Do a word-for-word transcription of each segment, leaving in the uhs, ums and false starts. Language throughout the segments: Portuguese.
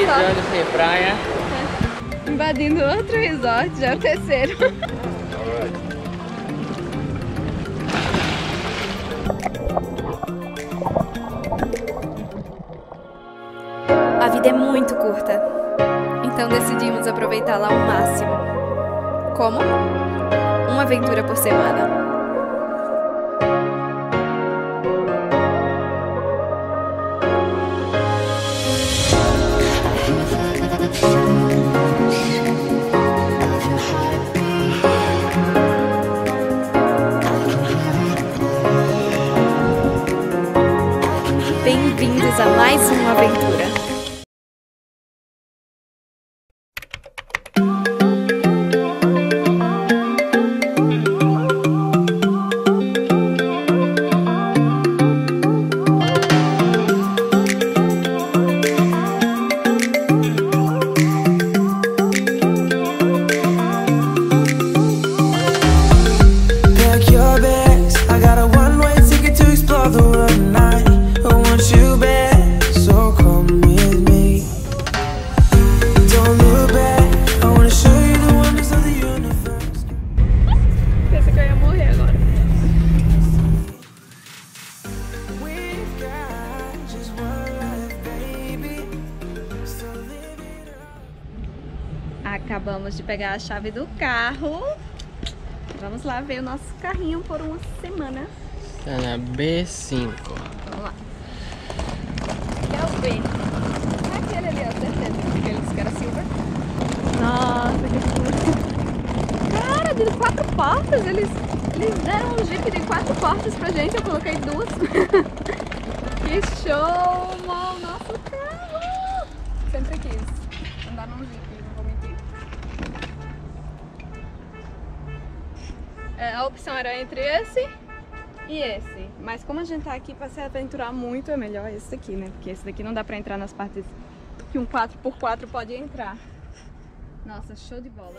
olhos sem praia. Invadindo outro resort, já é o terceiro. A vida é muito curta, então decidimos aproveitá-la ao máximo. Como? Uma aventura por semana. Bem-vindos a mais uma aventura. Acabamos de pegar a chave do carro. Vamos lá ver o nosso carrinho por uma semana. Tá na B cinco. Vamos lá. Que é o B. É aquele ali, ó, certeza. Aqueles que era silver. Nossa, que coisa. Cara, de quatro portas. Eles, eles deram um Jeep de quatro portas pra gente. Eu coloquei duas. Que show, mal, nosso carro. Sempre quis andar num Jeep. A opção era entre esse e esse, mas como a gente tá aqui para se aventurar muito, é melhor esse daqui, né? Porque esse daqui não dá para entrar nas partes que um quatro por quatro pode entrar. Nossa, show de bola.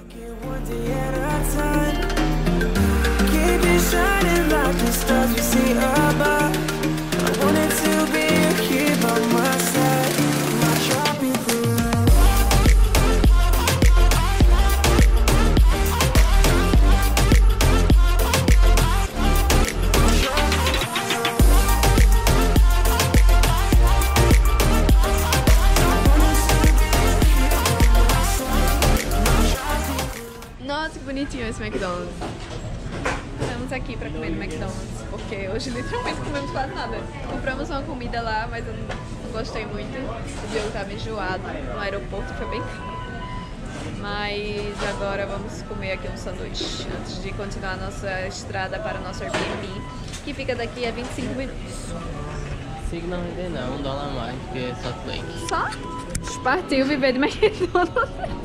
Nossa, que bonitinho esse McDonald's. Estamos aqui pra comer no McDonald's, porque hoje literalmente comemos quase nada. Compramos uma comida lá, mas eu não, não gostei muito. O Diogo estava enjoado no aeroporto, foi bem caro. Mas agora vamos comer aqui um sanduíche, antes de continuar a nossa estrada para o nosso Airbnb, que fica daqui a vinte e cinco minutos. Siga não vender não, um dólar a mais, porque é só Flake. Só? Partiu viver de McDonald's.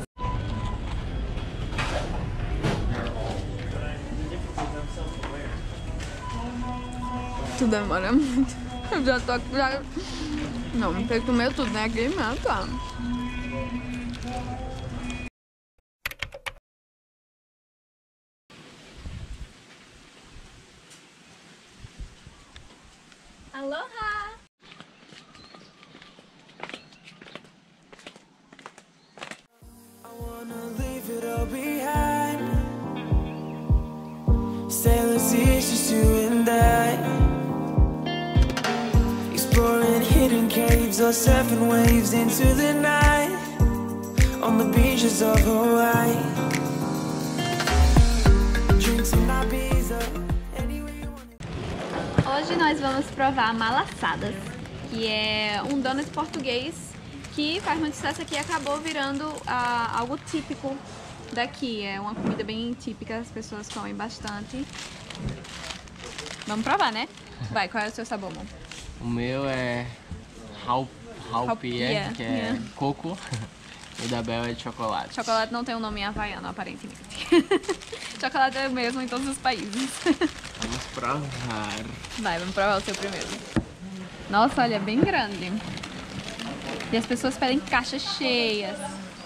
Tudo demora muito. Eu já tô aqui. Já... Não, não tem que comer tudo, né? Aqui mesmo, tá? Aloha! I wanna leave it all behind. Sailors, it's just you and I. Exploring hidden caves or surfing waves into the night on the beaches of Hawaii. Drinks in Ibiza, anywhere you want. Hoje nós vamos provar malassadas, que é um donut português que faz muito sucesso aqui e acabou virando uh, algo típico daqui. É uma comida bem típica, as pessoas comem bastante. Vamos provar, né? Vai, qual é o seu sabor, amor? O meu é Haupia, que é yeah. coco. E o da Bel é de chocolate. Chocolate não tem um nome em havaiano, aparentemente. Chocolate é o mesmo em todos os países. Vamos provar. Vai, vamos provar o seu primeiro. Nossa, olha, é bem grande. E as pessoas pedem caixas cheias.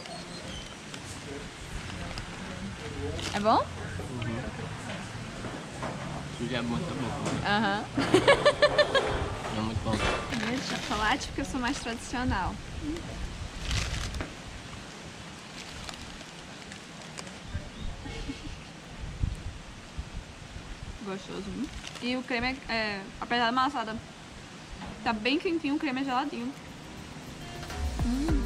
É bom? Uhum. Suja é muito bom. Aham. É muito bom. É de chocolate porque eu sou mais tradicional. gostoso. E o creme, é, é, apesar da maçada, tá bem quentinho, o creme é geladinho. Hum,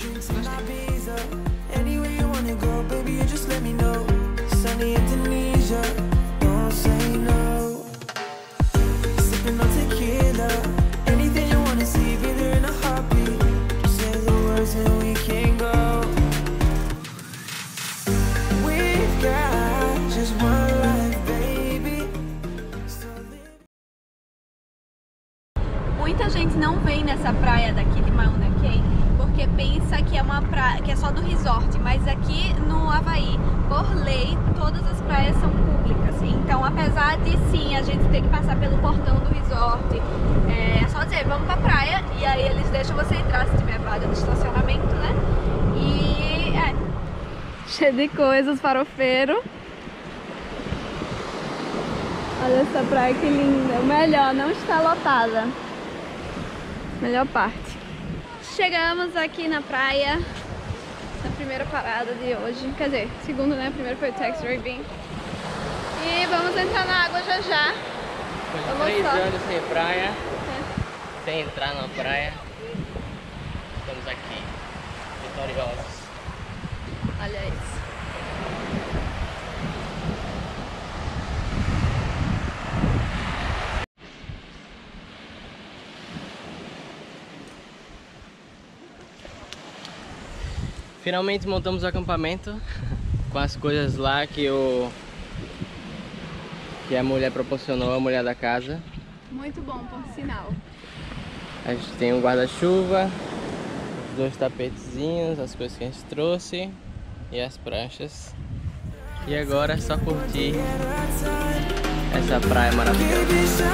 muita gente não vem nessa praia daqui de Mauna Kea porque pensa que é uma praia que é só do resort, mas aqui no Havaí, por lei, todas as praias são públicas. Então, apesar de sim a gente ter que passar pelo portão do resort, é só dizer vamos pra praia e aí eles deixam você entrar se tiver vaga do estacionamento, né? E é cheio de coisas, farofeiro. Olha essa praia que linda. O melhor, não está lotada. Melhor parte. Chegamos aqui na praia, na primeira parada de hoje. Quer dizer, segunda, né? Primeiro foi o Tex River. E vamos entrar na água já já. Depois de três anos sem praia, é. sem entrar na praia, estamos aqui, vitoriosos. Olha isso. Finalmente montamos o acampamento com as coisas lá que o que a mulher proporcionou, a mulher da casa. Muito bom, por sinal. A gente tem um guarda-chuva, os dois tapetezinhos, as coisas que a gente trouxe e as pranchas. E agora é só curtir essa praia maravilhosa.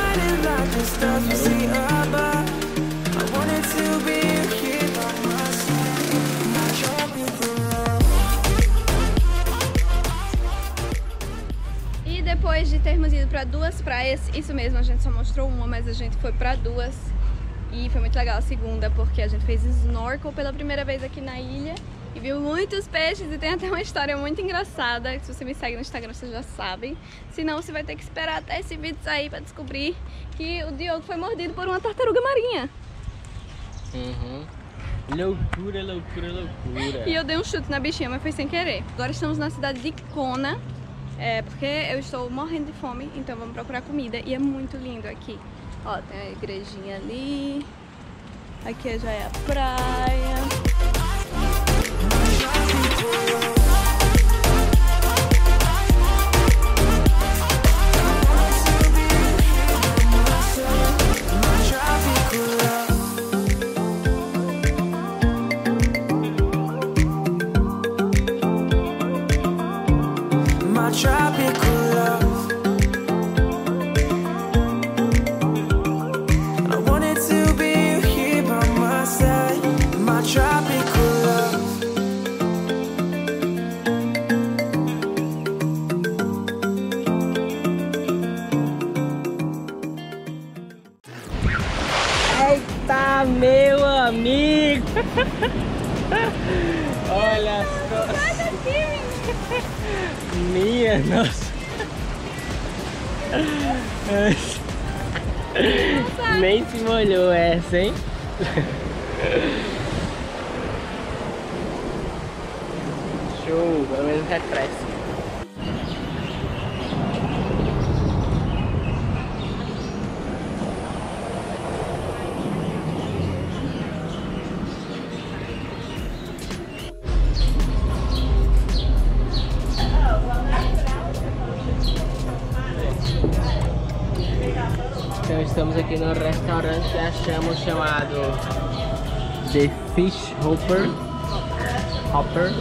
Depois de termos ido para duas praias, isso mesmo, a gente só mostrou uma, mas a gente foi para duas e foi muito legal a segunda, porque a gente fez snorkel pela primeira vez aqui na ilha e viu muitos peixes e tem até uma história muito engraçada, que se você me segue no Instagram vocês já sabem, senão você vai ter que esperar até esse vídeo sair para descobrir que o Diogo foi mordido por uma tartaruga marinha. Uhum. Loucura, loucura, loucura. E eu dei um chute na bichinha, mas foi sem querer. Agora estamos na cidade de Kona. É, porque eu estou morrendo de fome, então vamos procurar comida e é muito lindo aqui. Ó, tem a igrejinha ali, aqui já é a praia. Eita, meu amigo! Olha só! Sai daqui! Minha nossa! Nem se molhou essa, hein? Show! Pelo menos refresca. Então estamos aqui no restaurante que achamos chamado The Fish Hopper. Hopper.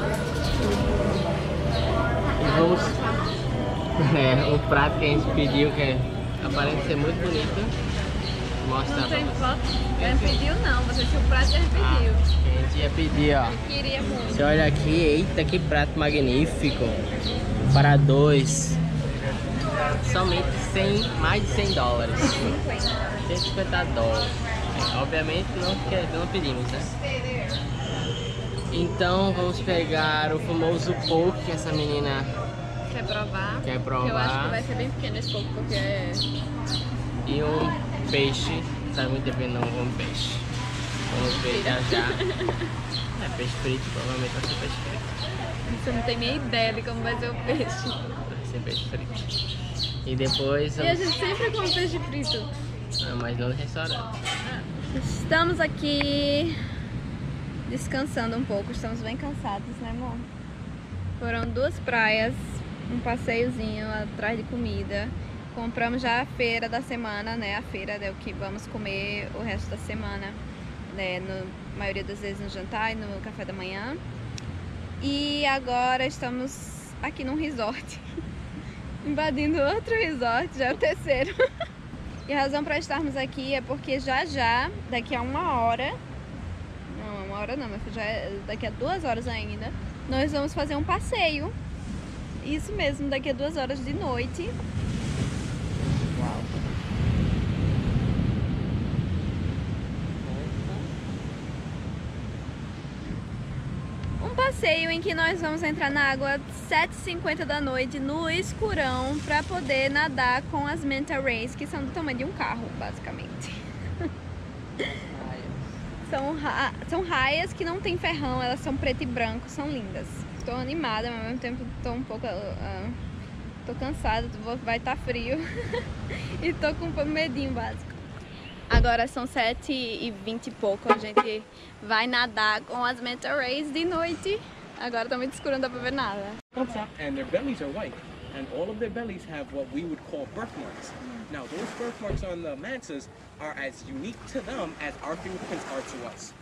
E vamos... É, o prato que a gente pediu, que aparenta ser muito bonito. Mostra Não tem pra foto? Ele pediu não, você tinha o prato e ele pediu. Ah, a gente ia pedir, ó. Eu queria muito. Você olha aqui, eita, que prato magnífico. Para dois. Somente cem, mais de cem dólares. cento e cinquenta dólares. É, obviamente não, não pedimos, né? Então vamos pegar o famoso poke que essa menina quer provar. Quer provar. Eu acho que vai ser bem pequeno esse pouco, porque é... E um peixe, tá muito tempo não como peixe. Vamos ver já já. É peixe frito, provavelmente vai ser peixe frito. Você não tem nem ideia de como vai ser o peixe. Vai ser peixe frito. E depois... E a gente sempre come peixe frito. Ah, mas não no restaurante. Estamos aqui descansando um pouco, estamos bem cansados, né, amor? Foram duas praias, um passeiozinho atrás de comida. Compramos já a feira da semana, né? A feira é o que vamos comer o resto da semana, né? No, maioria das vezes no jantar e no café da manhã. E agora estamos aqui num resort, invadindo outro resort, já é o terceiro. E a razão para estarmos aqui é porque já já, daqui a uma hora, não, uma hora não, mas já é daqui a duas horas ainda, nós vamos fazer um passeio. Isso mesmo, daqui a duas horas de noite. Uau. Um passeio em que nós vamos entrar na água às sete e cinquenta da noite, no escurão, para poder nadar com as manta rays, que são do tamanho de um carro, basicamente. São, ra são raias que não tem ferrão, elas são preto e branco, são lindas. Estou animada, mas ao mesmo tempo estou um pouco... Uh, tô cansada, vai estar tá frio. E tô com um medinho básico. Agora são sete e vinte e pouco, a gente vai nadar com as manta rays de noite. Agora tá muito escuro, não dá pra ver nada. And their bellies are white, and all of their bellies have what we would call birthmarks. Now those birthmarks on the mantas are as unique to them as our fingerprints are to us.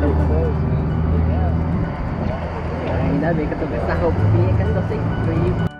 Ainda bem que eu tô com essa roupinha que eu não sei frio.